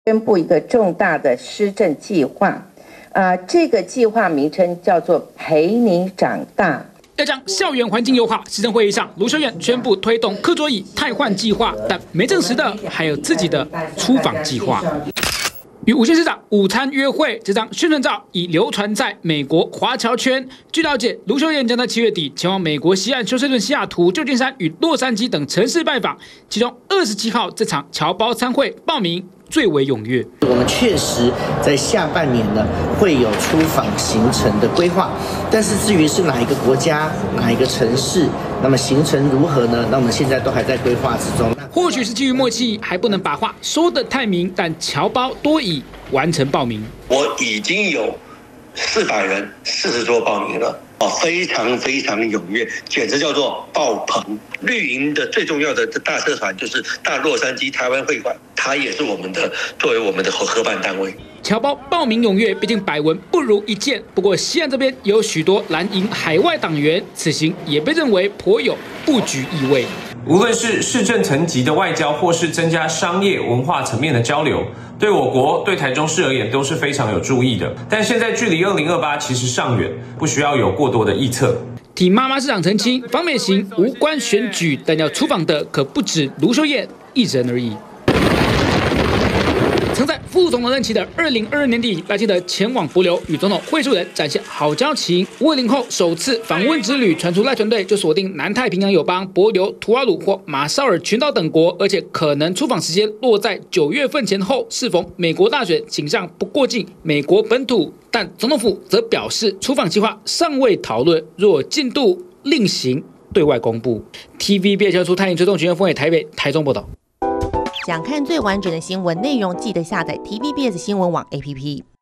宣布一个重大的施政计划，这个计划名称叫做“陪你长大”。 要将校园环境优化，行政会议上，卢秀燕宣布推动课桌椅汰换计划，但没证实的还有自己的出访计划。与吴县市长午餐约会，这张宣传照已流传在美国华侨圈。据了解，卢秀燕将在7月底前往美国西岸休斯顿、西雅图、旧金山与洛杉矶等城市拜访，其中27号这场侨胞参会报名最为踊跃。 我们确实在下半年呢会有出访行程的规划，但是至于是哪一个国家、哪一个城市，那么行程如何呢？那我们现在都还在规划之中。 或许是基于默契，还不能把话说得太明，但侨胞多已完成报名。 我已经有400人40桌报名了，非常非常踊跃，简直叫做爆棚。绿营的最重要的大社团就是大洛杉矶台湾会馆，它也是作为我们的合办单位。 侨胞报名踊跃，毕竟百闻不如一见。不过西岸这边有许多蓝营海外党员，此行也被认为颇有布局意味。 无论是市政层级的外交，或是增加商业文化层面的交流，对我国、对台中市而言都是非常有注意的。但现在距离2028其实尚远，不需要有过多的臆测。 替妈妈市长澄清，访美行无关选举，但要出访的可不止卢秀燕一人而已。曾在副总统任期的2022年底，赖清德前往帛琉与总统会晤人展现好交情。520后首次访问之旅，传出赖团队就锁定南太平洋友邦帛琉、图瓦鲁或马绍尔群岛等国，而且可能出访时间落在9月份前后，适逢美国大选，倾向不过境美国本土。但总统府则表示，出访计划尚未讨论，若进度另行对外公布。TVBS 新闻台追踪局风野台北、台中报道。 想看最完整的新闻内容，记得下载 TVBS 新闻网 APP。